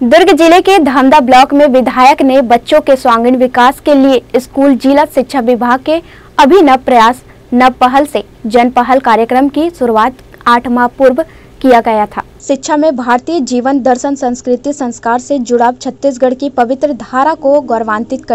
दुर्ग जिले के धामदा ब्लॉक में विधायक ने बच्चों के सर्वांगीण विकास के लिए स्कूल जिला शिक्षा विभाग के अभिनव प्रयास नव पहल से जन पहल कार्यक्रम की शुरुआत 8 माह पूर्व किया गया था। शिक्षा में भारतीय जीवन दर्शन संस्कृति संस्कार से जुड़ाव छत्तीसगढ़ की पवित्र धारा को गौरवान्वित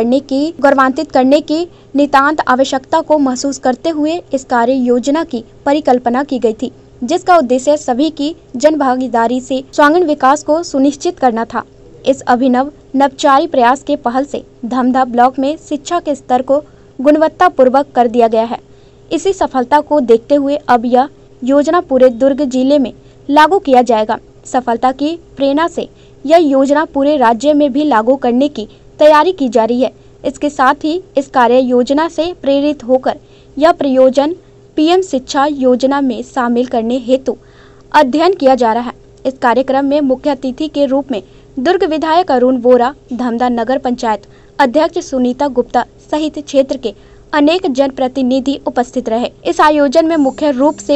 करने की नितांत आवश्यकता को महसूस करते हुए इस कार्य योजना की परिकल्पना की गई थी, जिसका उद्देश्य सभी की जन भागीदारी से सर्वांगीण विकास को सुनिश्चित करना था। इस अभिनव नवचारी प्रयास के पहल से धामदा ब्लॉक में शिक्षा के स्तर को गुणवत्ता पूर्वक कर दिया गया है। इसी सफलता को देखते हुए अब यह योजना पूरे दुर्ग जिले में लागू किया जाएगा। सफलता की प्रेरणा से यह योजना पूरे राज्य में भी लागू करने की तैयारी की जा रही है। इसके साथ ही इस कार्य योजना से प्रेरित होकर यह प्रयोजन पीएम शिक्षा योजना में शामिल करने हेतु अध्ययन किया जा रहा है। इस कार्यक्रम में मुख्य अतिथि के रूप में दुर्ग विधायक अरुण वोरा, धामदा नगर पंचायत अध्यक्ष सुनीता गुप्ता सहित क्षेत्र के अनेक जनप्रतिनिधि उपस्थित रहे। इस आयोजन में मुख्य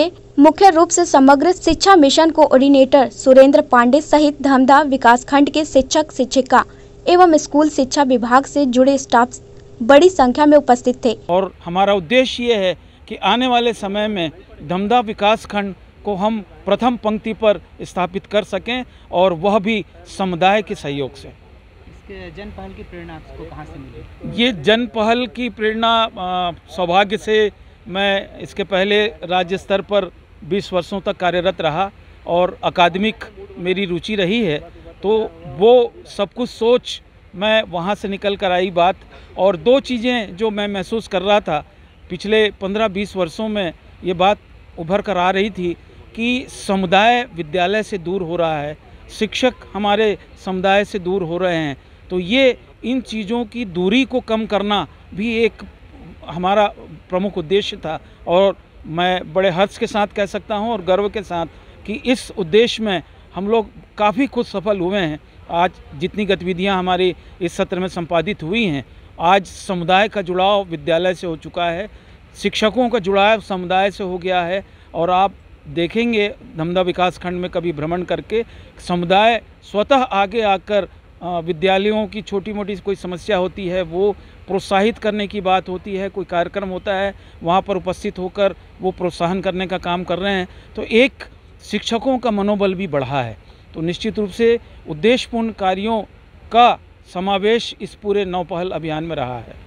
रूप से समग्र शिक्षा मिशन कोऑर्डिनेटर सुरेंद्र पांडे सहित धामदा विकास खंड के शिक्षक शिक्षिका एवं स्कूल शिक्षा विभाग से जुड़े स्टाफ बड़ी संख्या में उपस्थित थे। और हमारा उद्देश्य ये है कि आने वाले समय में धामदा विकास खंड को हम प्रथम पंक्ति पर स्थापित कर सकें और वह भी समुदाय के सहयोग से। इसके जन पहल की प्रेरणा आपको कहाँ से मिली? ये जन पहल की प्रेरणा सौभाग्य से मैं इसके पहले राज्य स्तर पर 20 वर्षों तक कार्यरत रहा और अकादमिक मेरी रुचि रही है, तो वो सब कुछ सोच मैं वहाँ से निकल कर आई बात। और दो चीज़ें जो मैं महसूस कर रहा था पिछले 15-20 वर्षों में, ये बात उभर कर आ रही थी कि समुदाय विद्यालय से दूर हो रहा है, शिक्षक हमारे समुदाय से दूर हो रहे हैं। तो ये इन चीज़ों की दूरी को कम करना भी एक हमारा प्रमुख उद्देश्य था। और मैं बड़े हर्ष के साथ कह सकता हूं और गर्व के साथ कि इस उद्देश्य में हम लोग काफ़ी कुछ सफल हुए हैं। आज जितनी गतिविधियां हमारी इस सत्र में संपादित हुई हैं, आज समुदाय का जुड़ाव विद्यालय से हो चुका है, शिक्षकों का जुड़ाव समुदाय से हो गया है। और आप देखेंगे धामदा विकास खंड में कभी भ्रमण करके समुदाय स्वतः आगे आकर विद्यालयों की छोटी मोटी कोई समस्या होती है वो प्रोत्साहित करने की बात होती है, कोई कार्यक्रम होता है वहाँ पर उपस्थित होकर वो प्रोत्साहन करने का काम कर रहे हैं। तो एक शिक्षकों का मनोबल भी बढ़ा है। तो निश्चित रूप से उद्देश्यपूर्ण कार्यों का समावेश इस पूरे नव पहल अभियान में रहा है।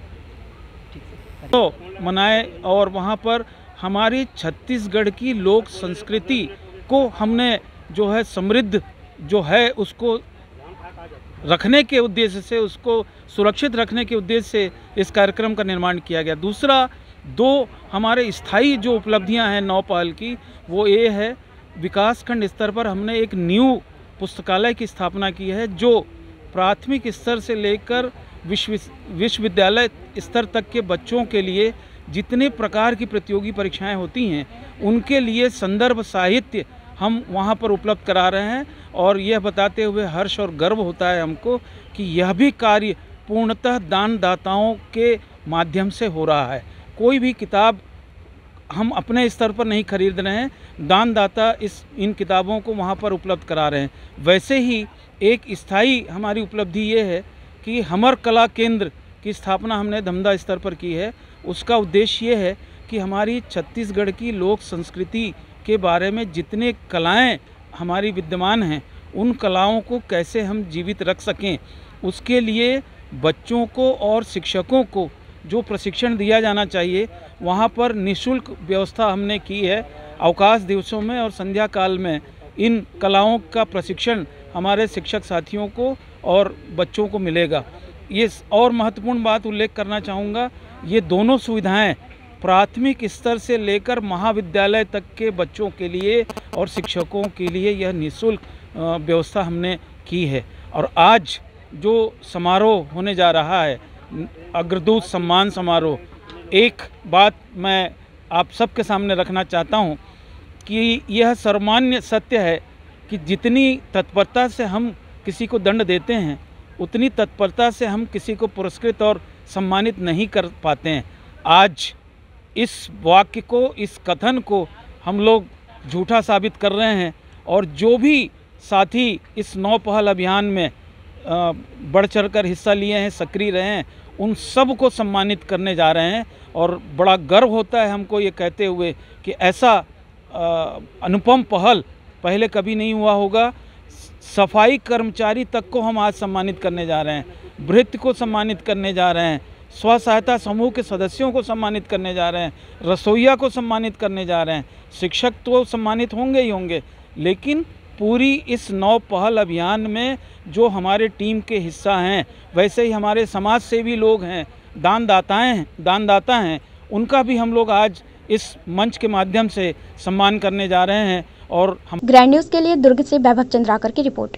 तो मनाए और वहाँ पर हमारी छत्तीसगढ़ की लोक संस्कृति को हमने जो है समृद्ध जो है उसको रखने के उद्देश्य से, उसको सुरक्षित रखने के उद्देश्य से इस कार्यक्रम का निर्माण किया गया। दूसरा, दो हमारे स्थायी जो उपलब्धियां हैं नौ पहल की, वो ये है विकास खंड स्तर पर हमने एक न्यू पुस्तकालय की स्थापना की है जो प्राथमिक स्तर से लेकर विश्वविद्यालय स्तर तक के बच्चों के लिए जितने प्रकार की प्रतियोगी परीक्षाएं होती हैं उनके लिए संदर्भ साहित्य हम वहाँ पर उपलब्ध करा रहे हैं। और यह बताते हुए हर्ष और गर्व होता है हमको कि यह भी कार्य पूर्णतः दानदाताओं के माध्यम से हो रहा है। कोई भी किताब हम अपने स्तर पर नहीं खरीद रहे हैं, दानदाता इन किताबों को वहाँ पर उपलब्ध करा रहे हैं। वैसे ही एक स्थायी हमारी उपलब्धि ये है कि हमर कला केंद्र की स्थापना हमने धामदा स्तर पर की है। उसका उद्देश्य ये है कि हमारी छत्तीसगढ़ की लोक संस्कृति के बारे में जितने कलाएं हमारी विद्यमान हैं उन कलाओं को कैसे हम जीवित रख सकें, उसके लिए बच्चों को और शिक्षकों को जो प्रशिक्षण दिया जाना चाहिए वहाँ पर निःशुल्क व्यवस्था हमने की है। अवकाश दिवसों में और संध्या काल में इन कलाओं का प्रशिक्षण हमारे शिक्षक साथियों को और बच्चों को मिलेगा। ये और महत्वपूर्ण बात उल्लेख करना चाहूँगा, ये दोनों सुविधाएं प्राथमिक स्तर से लेकर महाविद्यालय तक के बच्चों के लिए और शिक्षकों के लिए यह निःशुल्क व्यवस्था हमने की है। और आज जो समारोह होने जा रहा है, अग्रदूत सम्मान समारोह, एक बात मैं आप सबके सामने रखना चाहता हूं कि यह सर्वमान्य सत्य है कि जितनी तत्परता से हम किसी को दंड देते हैं उतनी तत्परता से हम किसी को पुरस्कृत और सम्मानित नहीं कर पाते हैं। आज इस वाक्य को, इस कथन को हम लोग झूठा साबित कर रहे हैं और जो भी साथी इस नौ पहल अभियान में बढ़ चढ़कर हिस्सा लिए हैं, सक्रिय रहे हैं, उन सब को सम्मानित करने जा रहे हैं। और बड़ा गर्व होता है हमको ये कहते हुए कि ऐसा अनुपम पहल पहले कभी नहीं हुआ होगा। सफाई कर्मचारी तक को हम आज सम्मानित करने जा रहे हैं, भृत्य को सम्मानित करने जा रहे हैं, स्व सहायता समूह के सदस्यों को सम्मानित करने जा रहे हैं, रसोइया को सम्मानित करने जा रहे हैं। शिक्षक तो सम्मानित होंगे ही होंगे, लेकिन पूरी इस नव पहल अभियान में जो हमारे टीम के हिस्सा हैं, वैसे ही हमारे समाज सेवी लोग हैं, दानदाता हैं, उनका भी हम लोग आज इस मंच के माध्यम से सम्मान करने जा रहे हैं। और हम ग्रैंड न्यूज़ के लिए दुर्ग से वैभव चंद्राकर की रिपोर्ट।